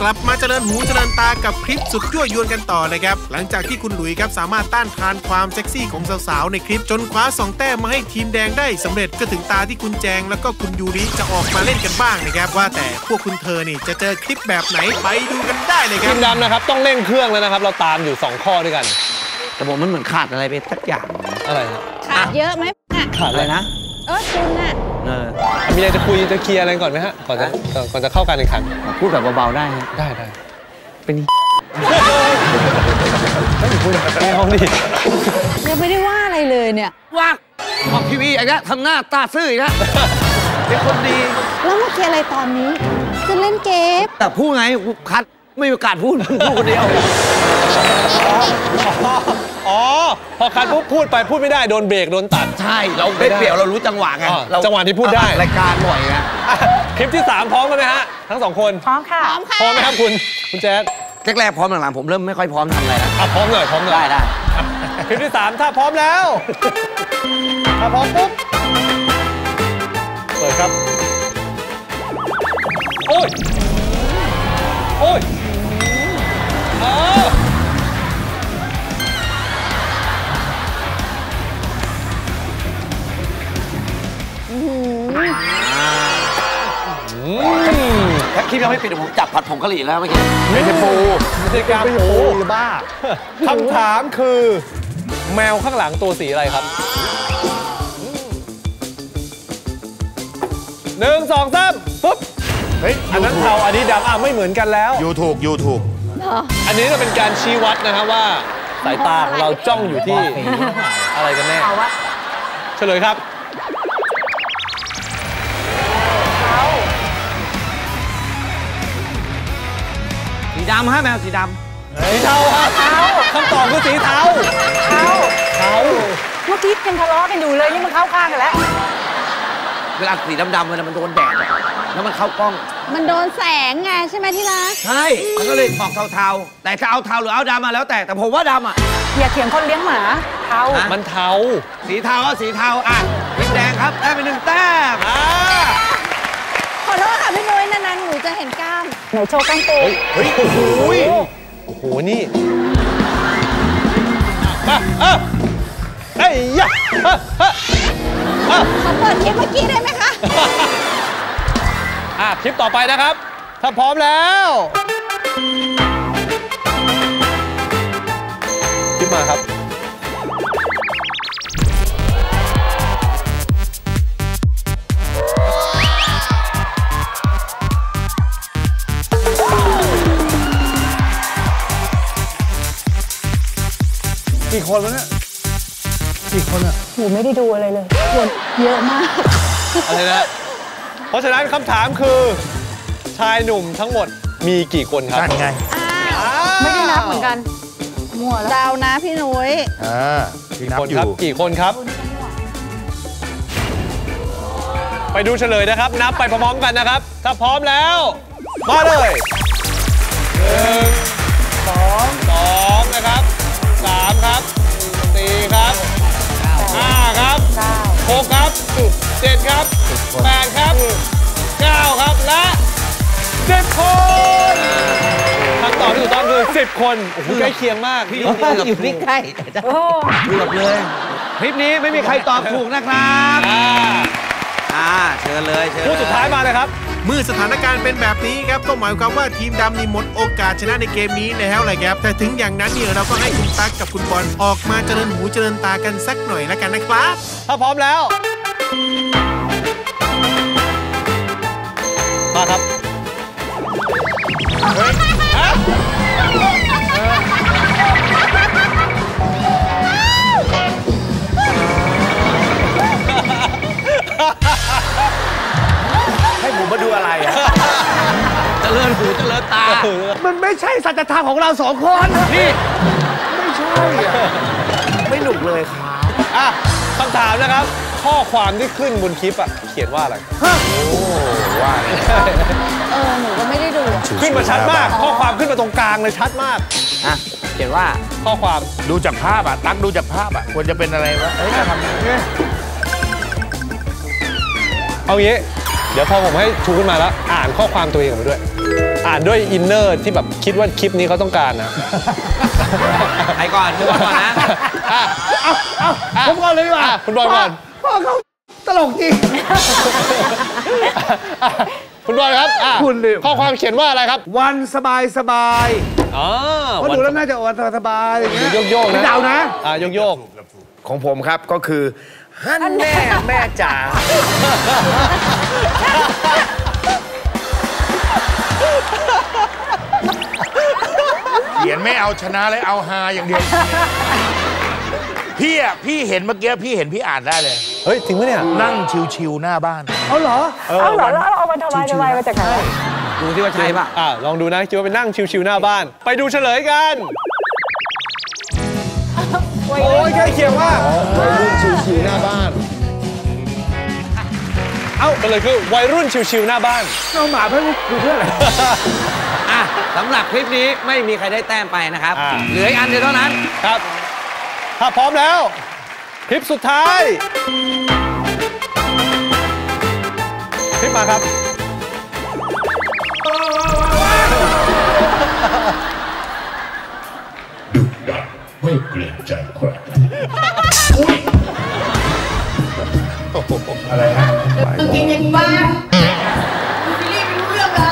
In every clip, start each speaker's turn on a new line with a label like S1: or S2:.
S1: กลับมาเจริญหูเจริญตากับคลิปสุดยั่วยวนกันต่อนะครับหลังจากที่คุณหลุยครับสามารถต้านทานความเซ็กซี่ของสาวๆในคลิปจนคว้า2 แต้มมาให้ทีมแดงได้สำเร็จก็ถึงตาที่คุณแจงแล้วก็คุณยูริจะออกมาเล่นกันบ้างนะครับว่าแต่พวกคุณเธอนี่จะเจอคลิปแบบไหนไปดูกันได้เลยครับ
S2: ทีมดำนะครับต้องเร่งเครื่องแล้วนะครับเราตามอยู่2 ข้อด้วยกัน
S3: แต่ผมมันเหมือนขาดอะไรไปสักอย่าง
S2: อะไรครับ
S4: ขาดเยอะไหม
S2: ขาดอะไรนะ
S4: คุณน่ะ
S2: มีอะไรจะคุยจะเคลียร์อะไรก่อนไหมฮะก่อนจะเข้าการแข่งขัน
S3: พูดแบบเบาๆได้
S2: ได้
S3: เป็น
S2: ไม่เอาดิ
S4: ยังไม่ได้ว่าอะไรเลยเนี่ย
S3: ว่าออกทีวีอีกแล้วทำหน้าตาซื่ออีกแล้วเป็นคนดี
S4: แล้วมาเคลียร์อะไรตอนนี้จะเล่นเกม
S3: แต่พูดไงคัดไม่มีโอกาสพูดคนเดียว
S2: พอคัดพูดไปพูดไม่ได้โดนเบรกโดนตัด
S3: ใช่เราได้เปรียบเรารู้จังหวะไง
S2: จังหวะที่พูดได้
S3: รายการบ่อยไง
S2: คลิปที่3พร้อมกันไหมฮะทั้ง2 คน
S4: พร้อมค่ะ
S2: พร้อมไหมครับคุณแจ๊ด
S3: แรกๆพร้อมหลังๆผมเริ่มไม่ค่อยพร้อมทำอะไรแล้ว
S2: พร้อมหน่อย
S3: ได้
S2: คลิปที่3ถ้าพร้อมแล้วถ้าพร้อมปุ๊บเปิดครับโอ้ย
S3: ถ้าคลิปยังไม่ปิดผมจับผัดผงกะหรี่แล้วเมื่อกี้
S2: ไม่ใช่ปูไม่ใช่กาปูบ้าคำถามคือแมวข้างหลังตัวสีอะไรครับ1 2 3ปุ๊บเฮ้ยอันนั้นเทาอันนี้ดำไม่เหมือนกันแล้ว
S1: ยูถูก
S2: อันนี้จะเป็นการชี้วัดนะครับว่าสายตาของเราจ้องอยู่ที่อะไรกันแน่เฉลยครับ
S3: สีดำฮะแมวสีด
S2: ำสีเทาครับคำตอบคือสีเทา
S4: เมื่อกี้ยังทะเลาะกันอยู่เลยนี่มันเข้าข้างกันแล้ว
S3: เวลาสีดำๆมันโดนแดดแล้วมันเข้ากล้อง
S4: มันโดนแสงไงใช่ไหมที่รัก
S3: ใช่มันก็เลยออกเทาๆแต่จะเอาเทาหรือเอาดำมาแล้วแต่ผมว่าดำ
S4: อย่าเถียงคนเลี้ยงหมาเทา
S2: มันเทา
S3: สีเทาก็สีเทาทีมแดงครับได้ไป1 แต้ม
S4: ขอโทษค่ะพี่นุ้ยนานๆหนูจะเห็นกล้ามหนูโชว์กล้ามโต
S2: เฮ้ยโอ้โหนี่ไอ้ยะ
S4: ขอเปิดคลิปเมื่อกี้ได้ไหมคะ
S2: คลิปต่อไปนะครับถ้าพร้อมแล้วคลิปมาครับกี่คนวะเนี่ยกี่คน
S4: หนูไม่ได้ดูอะไรเลยคนเยอะมาก
S2: อะไรนะเพราะฉะนั้นคำถามคือชายหนุ่มทั้งหมดมีกี่คนครับ
S1: นั่นไง
S4: ไม่ได้นับเหมือนกันมั่วแล้วดาวนะพี่นุ้ย
S2: กี่คนครับกี่คนครับไปดูเฉลยนะครับนับไปพร้อมๆกันนะครับถ้าพร้อมแล้วมาเลย1 2นะครับ3ครับ4ครับ5ครับ6ครับ7ครับ8ครับ9ครับและ10 คนคำตอบที่ถูกต้องคือ10 คนโอ้โหใกล้เคียงมาก
S3: พี่อยู่นี่ใกล้เกือบเลยคลิปนี้ไม่มีใครตอบถูกนะครับเชิญเลย
S2: ผู้สุดท้ายมาเลยครับ
S1: เมื่อสถานการณ์เป็นแบบนี้ครับก็หมายความว่าทีมดำนี่หมดโอกาสชนะในเกมนี้แล้วแหละครับแต่ถึงอย่างนั้นเนี่ยเราก็ให้คุณตั๊กกับคุณบอลออกมาเจริญหูเจริญตากันสักหน่อยแล้วกันนะครับ
S2: ถ้าพร้อมแล้วมาครับเฮ้ย
S1: ให้ผมมาดูอะไร
S3: เจริญหูเจริญตา
S1: มันไม่ใช่สัจธรรมของเรา2 คน
S3: นี่
S1: ไม่ใช่ไม่หนุกเลยครับ
S2: คำถามนะครับข้อความที่ขึ้นบนคลิปเขียนว่าอะไร
S1: ว่า
S4: หนูก็ไม่ได้ดู
S2: ขึ้นมาชัดมากข้อความขึ้นมาตรงกลางเลยชัดมาก
S3: เขียนว่า
S2: ข้อความ
S1: ดูจากภาพตั๊กดูจากภาพควรจะเป็นอะไรวะจะทำยังไง
S2: เอางี้เดี๋ยวพอผมให้ชูขึ้นมาแล้วอ่านข้อความตัวเองออกมาด้วยอ่านด้วยอินเนอร์ที่แบบคิดว่าคลิปนี้เขาต้องการนะ
S3: ใครก่อนคุณบอลก่อนนะ
S2: ผมก่อนเลยดีกว่าคุณบอลก่อน
S3: พ่อเขาตลกจริง
S2: คุณบอลครับ
S3: คุณลืม
S2: ข้อความเขียนว่าอะไรครับ
S3: วันสบายสบาย
S2: อ๋อ
S3: เพราะดูแล้วน่าจะวันสบายอย่างเงี้ย
S2: โยกๆนะ
S3: เดานะ
S2: โยก
S5: ของผมครับก็คือฮั่นแม่แม่จ๋าเขียนไม่เอาชนะเลยเอาฮาอย่างเดียวพี่เห็นเมื่อกี้พี่เห็นพี่อ่านได้เลย
S2: เฮ้ยจริงปะเนี่ย
S5: นั่งชิวๆหน้าบ้าน
S3: เอาเหรอ
S6: เอาเหรอแล้วเอามาทำไมมาจากไหน
S3: ดูที่ว่าใช่ป่ะ
S2: ลองดูนะคิดว่าเป็นนั่งชิวๆหน้าบ้าน ไปดูเฉลยกัน โอ้ยใกล้เคียงมากวัยรุ่นชิวๆหน้าบ้านก็เลยคือวัยรุ่นชิวๆหน้าบ้าน
S3: เอาหมาเพื่อนดูเพื่อนอะไรสำหรับคลิปนี้ไม่มีใครได้แต้มไปนะครับ เหลืออีกอันเดียวเท่านั้น
S2: ครับ ถ้าพร้อมแล้ว คลิปสุดท้าย คลิปมาครับ
S7: ไม่เกรงใจใครอะไรฮะ
S8: จริงๆบ้าพี่ลี่ไม่รู้เรื่องเลย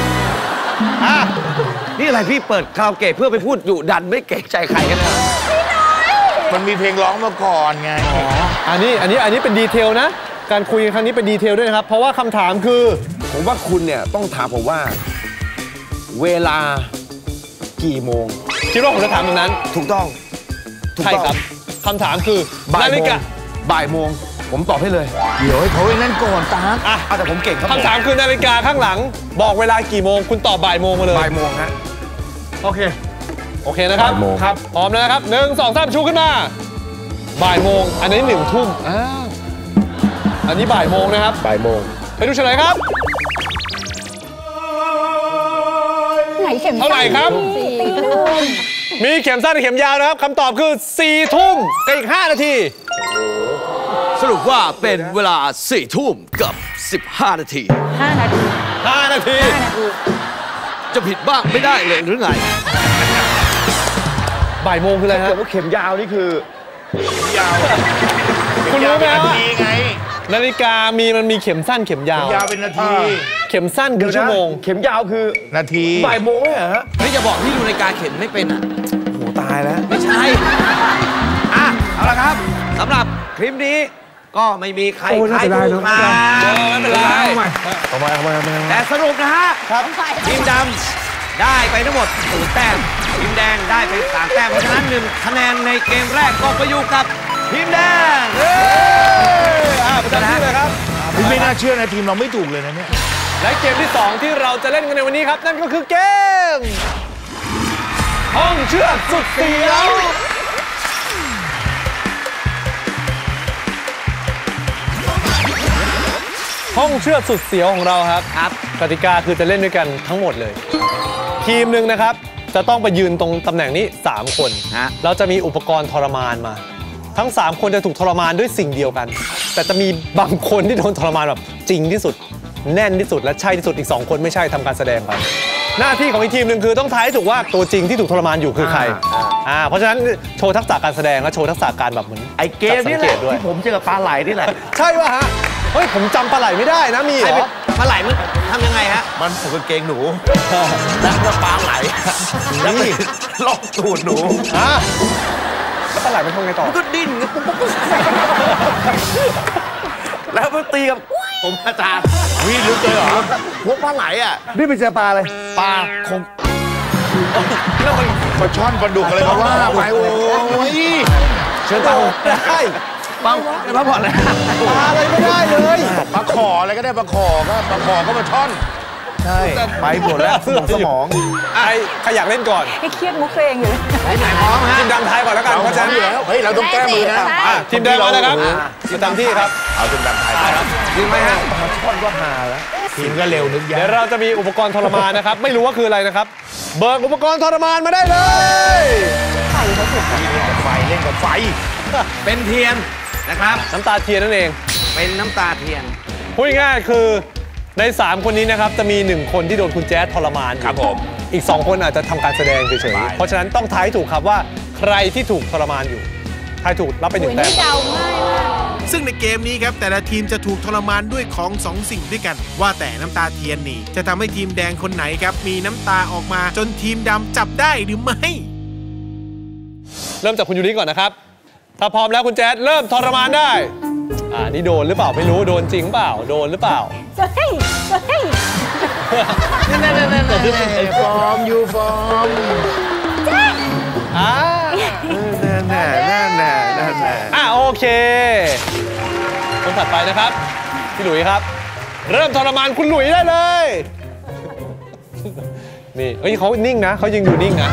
S3: นี่อะไรพี่เปิดคาราโอเกะเพื่อไปพูดดุดันไม่เกรงใจใครกันเลย
S5: มันมีเพลงร้องมาก่อนไง
S2: อันนี้เป็นดีเทลนะ การคุยครั้งนี้เป็นดีเทลด้วยนะครับ เพราะว่าคำถามคือ
S5: ผมว่าคุณเนี่ยต้องถามผมว่า เวลากี่โมง
S2: คิดว่าผมจะถามแบบนั้น
S5: ถูกต้อง
S2: ใช่ครับคำถามคือ
S5: บ่าย
S2: นา
S5: โม
S2: ฬิ
S5: ง
S2: กา
S5: บ่ายโมงผมตอบให้เลย เดี๋ยวให้เขาไอ้นั่นก่อนตาแต่ผมเก่งครับ
S2: คำถามคือนาฬิกาข้างหลัง บอกเวลากี่โมงคุณตอบบ่ายโมงมาเลย
S5: บ่ายโมงฮะ
S2: โอเคนะครับ
S5: บ่ายโมง
S2: ครับพร้อมแล้วนะครับ1 2 3ชูขึ้นมาบ่ายโมงอันนี้1 ทุ่มอันนี้บ่ายโมงนะครับ
S5: บ่ายโมง
S2: ไปดูเฉลยครับ
S6: ไหนเข็ม
S2: เท่าไหร่ครับ มีเข็มสั้นกับเข็มยาวนะครับคำตอบคือ4 ทุ่มกับอีก5 นาที
S3: สรุปว่าเป็นเวลา4 ทุ่มกับ15 นาที
S6: 5 นาที
S2: 5 นาที
S3: จะผิดบ้างไม่ได้เลยหรือไง
S2: บ่ายโมงคืออะไรฮะ
S5: แต่ว่าเข็มยาวนี่คือ
S2: ยาวคุณรู้ไหมว่า
S5: ทีไง
S2: นาฬิกามันมีเข็มสั้นเข็มยาว
S5: ยาวเป็นนาที
S2: เข็มสั้นคือชั่วโมง
S5: เข็มยาวคือนาทีบ่ายโมงเหรอ
S3: ไม่จะบอกพี่ดูนาฬิกาเข็มไม่เป็นอ่ะ
S5: โหตายแล้ว
S3: ไม่ใช่ เอาละครับสำหรับคลิปนี้ก็ไม่มีใครทายถูกมา
S2: ไม่เป็นไร
S5: เอามา
S3: แต่สรุปนะฮะทีมดำได้ไปทั้งหมด0 แต้มทีมแดงได้ไป3 แต้มเพราะฉะนั้น1 คะแนนในเกมแรกก็ไปอยู่กับทีมแดง
S2: ประจำที่เลยครับ
S5: ไม่น่าเชื่อนะทีมเราไม่ถูกเลยนะเนี่ย
S2: และเกมที่ 2 ที่เราจะเล่นกันในวันนี้ครับ นั่นก็คือเกม ห้องเชือดสุดเสียวห้องเชือดสุดเสียวของเราครับกติกาคือจะเล่นด้วยกันทั้งหมดเลย ทีมหนึ่งนะครับจะต้องไปยืนตรงตำแหน่งนี้3 คนเราจะมีอุปกรณ์ทรมานมา ทั้ง3 คนจะถูกทรมานด้วยสิ่งเดียวกัน แต่จะมีบางคนที่โดนทรมานแบบจริงที่สุดแน่นที่สุดและใช่ที่สุดอีก2 คนไม่ใช่ทำการแสดงไปหน้าที่ของอีกทีมหนึ่งคือต้องทายให้ถูกว่าตัวจริงที่ถูกทรมานอยู่คือใครเพราะฉะนั้นโชว์ทักษะการแสดงและโชว์ทักษะการแบบเหมือน
S5: ไอเกมนี่แหละที่ผมเจอกับปลาไหลนี่แหละ
S2: ใช่ป่ะฮะเฮ้ยผมจำปลาไหลไม่ได้นะมีเหรอ
S3: ปลาไหลมันทำยังไงฮะ
S5: มันผมกางเกงหนูแล้วก็ปลาไหลแล้วก็ล็อกตูดหนู
S2: แล้วปลาไหลมันทำไงต่อ
S3: มันก็ดิ้นแล้วมันตีกับผมอาจารย์
S5: วิ่งลึกเลยเหรอพวกปลาไหลอ่ะ
S3: นี่เป็นเจอปลาอะไร
S5: ปลาคงแล้วมันปลาช่อนปลาดุกอะไรก็ว่าไปโอ้ย
S2: เชิญตาได้
S3: ปังมาพอแล้ว
S2: ปลาอะไรไม่ได้เลย
S5: ปลาขออะไรก็ได้ปลาขอก็ปลาช่อน ใช่ไปหมดแล้วสมอง
S2: ใครอยากเล่นก่อน
S6: ให้เครียดมุกตัวเองอยู่
S3: ไหนพร้อมฮะ
S2: ทีมดำทายก่อนแล้วกันเพราะฉะนั้น
S5: แล้วเฮ้ยเราต้องแก้มือนะ
S2: ทีมแดงมาเลยครับประจำที่ครับ
S5: เอาทีมดำไทย
S3: จริงไหมฮะ
S5: ทีมก็เร็วนึกยา
S2: เดี๋ยวเราจะมีอุปกรณ์ทรมานนะครับ ไม่รู้ว่าคืออะไรนะครับ เบิกอุปกรณ์ทรมานมาได้เลย
S5: ไฟเล่นกับไฟ
S3: เป็นเทียนนะครับ
S2: น้ำตาเทียนนั่นเอง
S3: เป็นน้ำตาเทียน
S2: พูดง่ายๆคือใน 3 คนนี้นะครับจะมี 1 คนที่โดนคุณแจ๊ดทรมานครับผมอีก 2 คนอาจจะทำการแสดงเฉยๆเพราะฉะนั้นต้องทายถูกครับว่าใครที่ถูกทรมานอยู่ทายถูกรับไป1 แต้ม
S4: เดาง่ายมาก
S1: ซึ่งในเกมนี้ครับแต่ละทีมจะถูกทรมานด้วยของ2 สิ่งด้วยกันว่าแต่น้ำตาเทียนนี่จะทำให้ทีมแดงคนไหนครับมีน้ำตาออกมาจนทีมดำจับได้หรือไม่
S2: เริ่มจากคุณยูริก่อนนะครับถ้าพร้อมแล้วคุณแจ๊ดเริ่มทรมานได้นี่โดนหรือเปล่าไม่รู้โดนจริงเปล่าโดนหรือเปล่า
S6: เฮ้ยเฮ้ย
S5: ฟอร์มยูฟอร์ม
S2: โอเคคนถัดไปนะครับพี่หลุยครับเริ่มทรมานคุณหลุยได้เลยนี่เฮ้ยเขานิ่งนะเขายังดูนิ่งนะ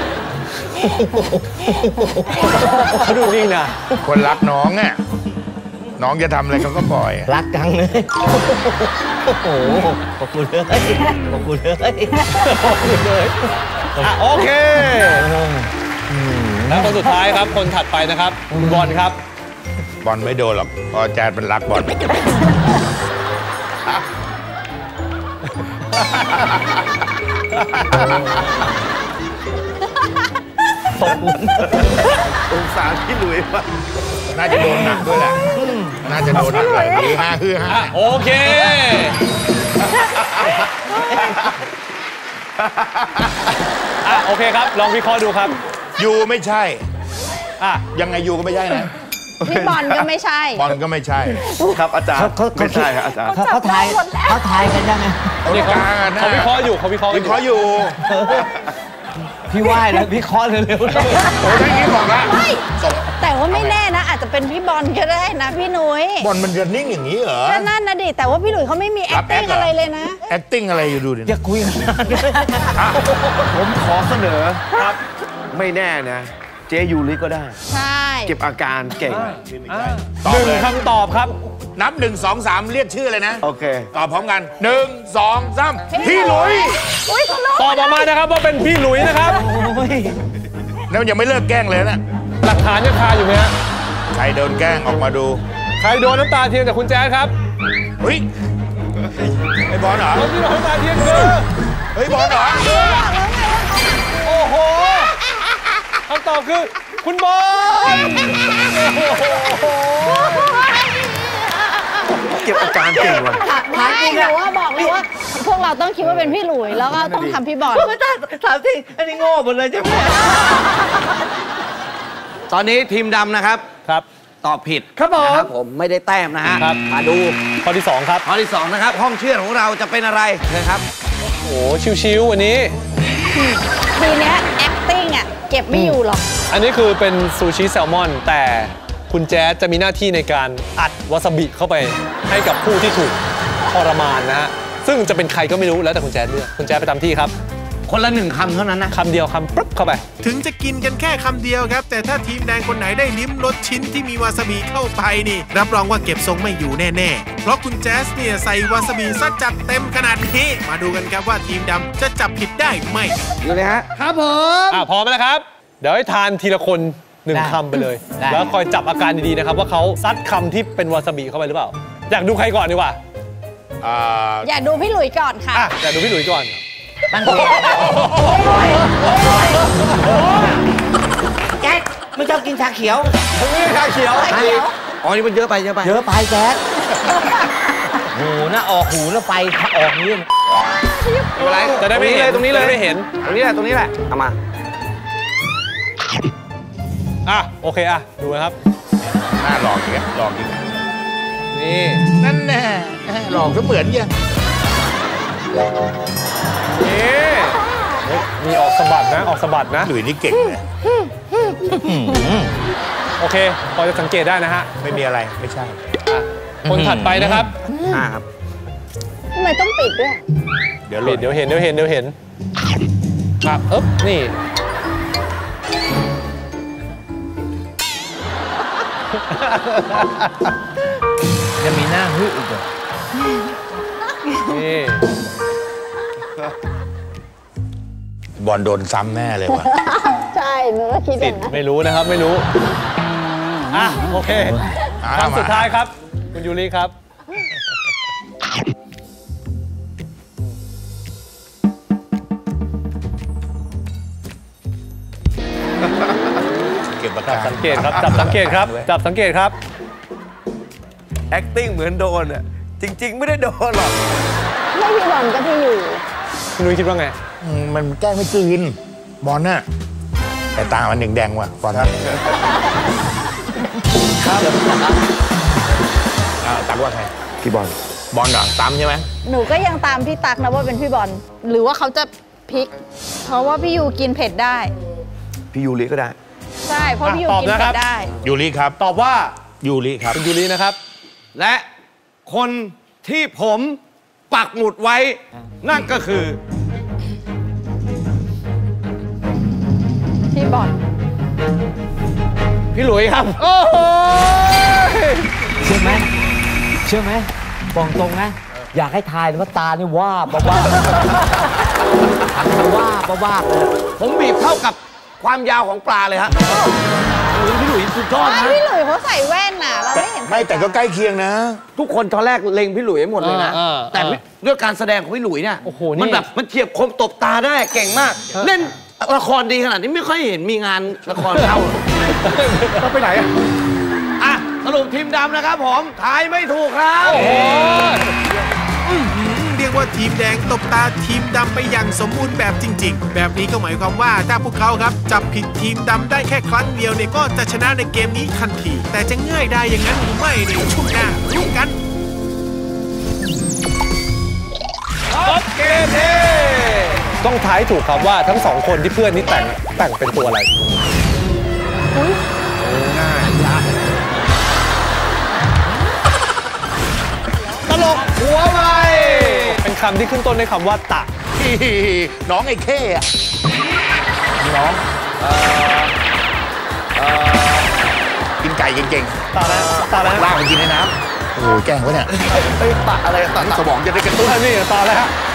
S2: เขาดูนิ่งนะ
S5: คนรักน้องอ่ะน้องจะทำอะไรเขาก็ปล่อย
S3: รักจังเลยโอ้โหขอบคุณเลยขอบคุณเลย
S2: ขอบคุณเลยโอเคแล้วคนสุดท้ายครับคนถัดไปนะครับคุณบอลครับ
S5: บอลไม่โดนหรอกเพราะแจ๊ดเป็นรักบอลสงสารพี่หลุยว่ะน่าจะโดนหนักด้วยแหละน่าจะโดนหนักเลยฮือฮา
S2: โอเคโอเคครับลองวิเคราะห์ดูครับ
S5: ยูไม่ใช่ยังไงยูก็ไม่ใช่นะ
S4: พี่บอลก็ไม่ใช่
S5: บอลก็ไม่ใช่
S3: ครับอาจารย์ไม่ใช่ครับอาจารย์เขาทายกันยังไง
S2: เขาวิเคราะห์อยู่เขาวิเคราะห์
S5: อยู่
S3: พี่ว่ายแล้ววิเคราะห์เร็วๆ
S5: โอ้ยอย่างนี้บอกละ
S4: แต่ว่าไม่แน่นะอาจจะเป็นพี่บอลก็ได้นะพี่นุ้ย
S5: บอลมันจะนิ่งอย่างนี้เหรอ
S4: ก็นั่นนะดิแต่ว่าพี่หลุยเขาไม่มี acting อะไรเลยนะ
S5: acting อะไรอยู่ดูดิ
S3: อย่าคุยกันผมขอเสนอครับไม่แน่นะเจยูริก็ได้
S4: ใช่
S3: เก็บอาการเก่ง
S2: 1 คำตอบครับ
S5: นับ1 2 3เรียกชื่อเลยนะ
S3: โอเค
S5: ตอบพร้อมกัน1 2 3พี่หลุย
S2: ตอบออกมานะครับว่าเป็นพี่หลุยนะครับ
S5: แล้วยังไม่เลิกแกล้งเลยนะ
S2: หลักฐานยังคาอยู่ไหมฮะ
S5: ใครโดนแกล้งออกมาดู
S2: ใครโดนน้ำตาเทียนจากคุณแจ๊ดครับ
S5: เฮ้ยไอ้บอลเหรอ
S2: คนที่โดนน้ำตาเทียนคือ
S5: เฮ้ยบอลเหรอ
S2: โอ้โหคำตอบคือคุณบอล
S3: เก็บอาการเก่งว่ะ
S4: แต่ว่าบอกเลยว่าพวกเราต้องคิดว่าเป็นพี่หลุยแล้วก็ต้องทำพี่บอล
S3: ถามจริงอันนี้โง่หมดเลยใช่ไหมตอนนี้ทีมดำนะครับตอบผิดครับผมไม่ได้แต้มนะฮะมาดู
S2: ข้อที่2ครับ
S3: ข้อที่2นะครับห้องเชื่อดของเราจะเป็นอะไรนะครับ
S2: โอ้โหชิวๆวันนี้
S4: ทีเนี้ย acting เก็บไม่อยู่หรอก
S2: อันนี้คือเป็นซูชิแซลมอนแต่คุณแจ๊ดจะมีหน้าที่ในการอัดวาซาบิเข้าไปให้กับผู้ที่ถูกทรมานนะฮะซึ่งจะเป็นใครก็ไม่รู้แล้วแต่คุณแจ๊ดเลือกคุณแจ๊ดไปตามที่ครับ
S3: คนละ1 คำเท่านั้นนะ
S2: คำเดียวคำปุ๊บเข้าไป
S1: ถึงจะกินกันแค่คำเดียวครับแต่ถ้าทีมแดงคนไหนได้ลิ้มรสชิ้นที่มีวาซาบิเข้าไปนี่รับรองว่าเก็บทรงไม่อยู่แน่ๆเพราะคุณแจ๊สเนี่ยใส่วาซาบิซะจัดเต็มขนาดนี้มาดูกันครับว่าทีมดำจะจับผิดได้ไหม
S3: อยู่เลยฮะ
S4: ครับผม
S2: พร้อมแล้วครับเดี๋ยวให้ทานทีละคน1 คำไปเลยแล้วคอยจับอาการดีๆนะครับว่าเขาซัดคำที่เป็นวาซาบิเข้าไปหรือเปล่าอยากดูใครก่อนดีกว่า
S4: อยากดูพี่หลุยก่อนค่ะ
S2: อยากดูพี่หลุยก่อน
S3: ตั้งใจแจ๊ดไม่ชอบกินชาเขียว
S2: ไม่ชาเขียว
S3: อ๋อนี่มันเยอะไปแจ๊ดโหน่าออกหูน่าไปออกนี่
S2: อะไรจะได้ไม่เห็นตรงนี้เลยไม่เห็น
S3: ตรงนี้แหละเอามา
S2: โอเคดูนะครับ
S5: หน้าหลอกจริง
S2: นี่
S5: นั่นแน่หลอกก็เหมือนยัง
S2: มีออกสะบัดนะ
S5: หลุยนี่เก่งเลย
S2: โอเคพอจะสังเกตได้นะฮะ
S5: ไม่มีอะไรไม่ใช่
S2: คนถัดไปนะครับ
S3: ครับ
S4: ทำไมต้องปิดด้วย
S2: เดี๋ยวเห็นครับนี่
S3: จะมีหน้าฮึอีกเหรอ
S2: นี่
S5: บอลโดนซ้ำแน่เลยว่ะ
S4: ใช่หนูก็คิดอย่างนั้น
S2: ไม่รู้นะครับไม่รู้โอเคคำสุดท้ายครับคุณยูริครับจับสังเกตครับ จับสังเกตครับ จับสังเกตครับ
S3: acting เหมือนโดนอ่ะจริง ๆ ไม่ได้โดนหรอก
S6: ไม่พี่บอลก็พี่อยู่
S2: คุณนุ้ยคิดว่าไง
S5: มันแกล้งไม่กลืนบอลน่ะแต่ตามันแดงๆว่ะบอลครับตักว่าใครพี่บอลบอลเหรอตามใช่ไหม
S4: หนูก็ยังตามพี่ตักนะว่าเป็นพี่บอลหรือว่าเขาจะพลิก เพราะว่าพี่ยูกินเผ็ดได้
S3: พี่ยูริก็ได้
S4: ใช่เพราะพี่ยู
S2: ตอบ
S4: กิน
S2: นะครั
S4: เผ็
S2: บ
S4: ดได้
S5: ยูริครับ
S2: ตอบว่า
S5: ยูริครับ
S2: คุณยูรินะครับ
S3: และคนที่ผมปักหมุดไว้นั่นก็คือ
S4: พี่บอล
S2: พี่หลุยครับ โอ้โห
S9: เชื่อไหมบอกตรงนะ อยากให้ทายว่าตานี่ว่าบ้าว่าเลย
S3: ผมบีบเท่ากับความยาวของปลาเลยฮะพี่หลุยสุดยอดนะ
S4: พี่หลุยเขาใส่แว่นน่ะ เราไม่เห็น
S5: ไม่แต่ก็ใกล้เคียงนะ
S3: ทุกคนตอนแรกเล็งพี่หลุยหมดเลยนะ แต่ด้วยการแสดงของพี่หลุยเนี่ย
S2: โอ้โหนี่
S3: มันแบบมันเทียบคมตบตาได้เก่งมาก เล่นละครดีขนาดนี้ไม่ค่อยเห็นมีงานละครเข้า
S2: แล้วไปไหนอะ
S3: อ่ะสรุปทีมดำนะครับผมทายไม่ถูกครับ
S1: เรียกว่าทีมแดงตบตาทีมดำไปอย่างสมบูรณ์แบบจริง ๆ แบบนี้ก็หมายความว่าถ้าพวกเขาครับจับผิดทีมดำได้แค่ครั้งเดียวเนี่ยก็จะชนะในเกมนี้ทันที แต่จะง่ายได้อย่างนั้นหรือไม่ในช่วงหน้ารู้กัน
S2: ต้องทายถูกครับว่าทั้งสองคนที่เพื่อนนี่แต่งเป็นตัวอะไร
S3: ตลกหัวไว
S2: เป็นคำที่ขึ้นต้นด้วยคำว่าตะ
S5: น้องไอ้เข้อะกินไก่เก่ง
S2: ตาแล้วตาแล้ว
S5: ๆลากไปกินในน้ำโอ้โหแกล้งวะเนี่ย
S3: ตะอะไรตะ
S5: สมองจะได้กระตุ้น
S2: นี่ตาแล้วฮะ